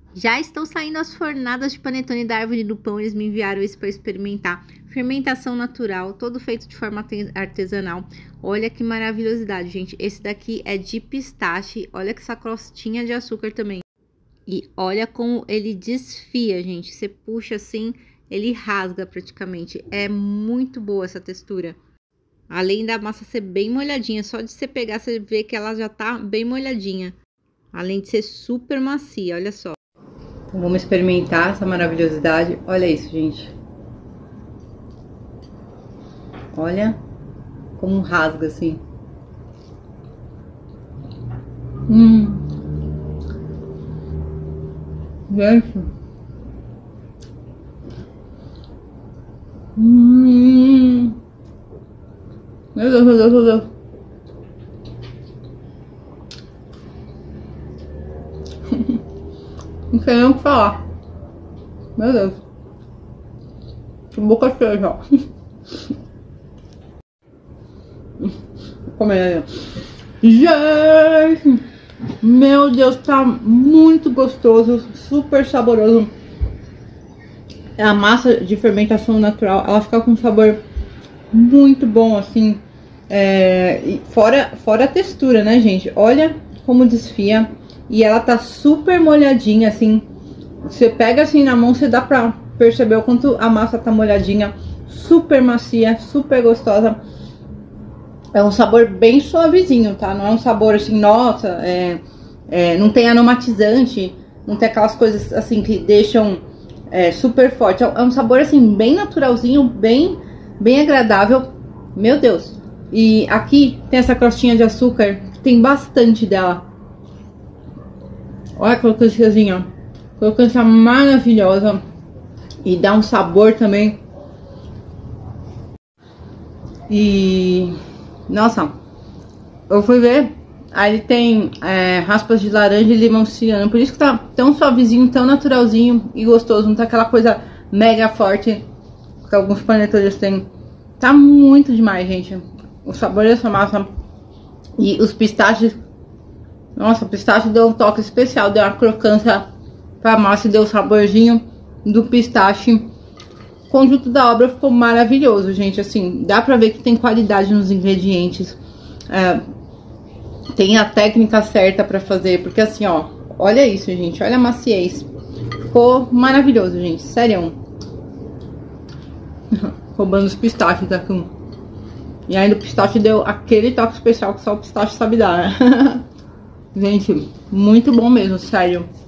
Já estão saindo as fornadas de panetone da Árvore do Pão, eles me enviaram isso para experimentar. Fermentação natural, todo feito de forma artesanal. Olha que maravilhosidade, gente. Esse daqui é de pistache, olha que essa crostinha de açúcar também. E olha como ele desfia, gente. Você puxa assim, ele rasga praticamente. É muito boa essa textura. Além da massa ser bem molhadinha, só de você pegar, você vê que ela já tá bem molhadinha. Além de ser super macia, olha só. Então, vamos experimentar essa maravilhosidade. Olha isso, gente. Olha como rasga assim. Gente. Meu Deus, meu Deus, meu Deus. Não sei nem o que falar. Meu Deus. Que boca cheia já. Vou comer. Gente! Meu Deus, tá muito gostoso. Super saboroso. A massa de fermentação natural, ela fica com um sabor muito bom, assim. Fora a textura, né, gente? Olha como desfia. E ela tá super molhadinha, assim. Você pega assim na mão, você dá pra perceber o quanto a massa tá molhadinha. Super macia, super gostosa. É um sabor bem suavezinho, tá? Não é um sabor assim, nossa, não tem aromatizante. Não tem aquelas coisas assim que deixam super forte. É um sabor assim, bem naturalzinho, bem agradável. Meu Deus. E aqui tem essa crostinha de açúcar, tem bastante dela. Olha a crocânciazinha, crocância maravilhosa. E dá um sabor também. E... nossa, eu fui ver. Aí ele tem raspas de laranja e limão ciano. Por isso que tá tão suavezinho, tão naturalzinho e gostoso. Não tá aquela coisa mega forte que alguns panetones têm. Tá muito demais, gente. O sabor dessa massa. E os pistachos. Nossa, o pistache deu um toque especial. Deu uma crocância pra massa e deu o saborzinho do pistache. O conjunto da obra ficou maravilhoso, gente. Assim, dá pra ver que tem qualidade nos ingredientes. Tem a técnica certa pra fazer. Porque assim, ó, olha isso, gente. Olha a maciez. Ficou maravilhoso, gente. Sério. Roubando os pistachos daqui. E ainda o pistache deu aquele toque especial que só o pistache sabe dar, né? Gente, muito bom mesmo, sério.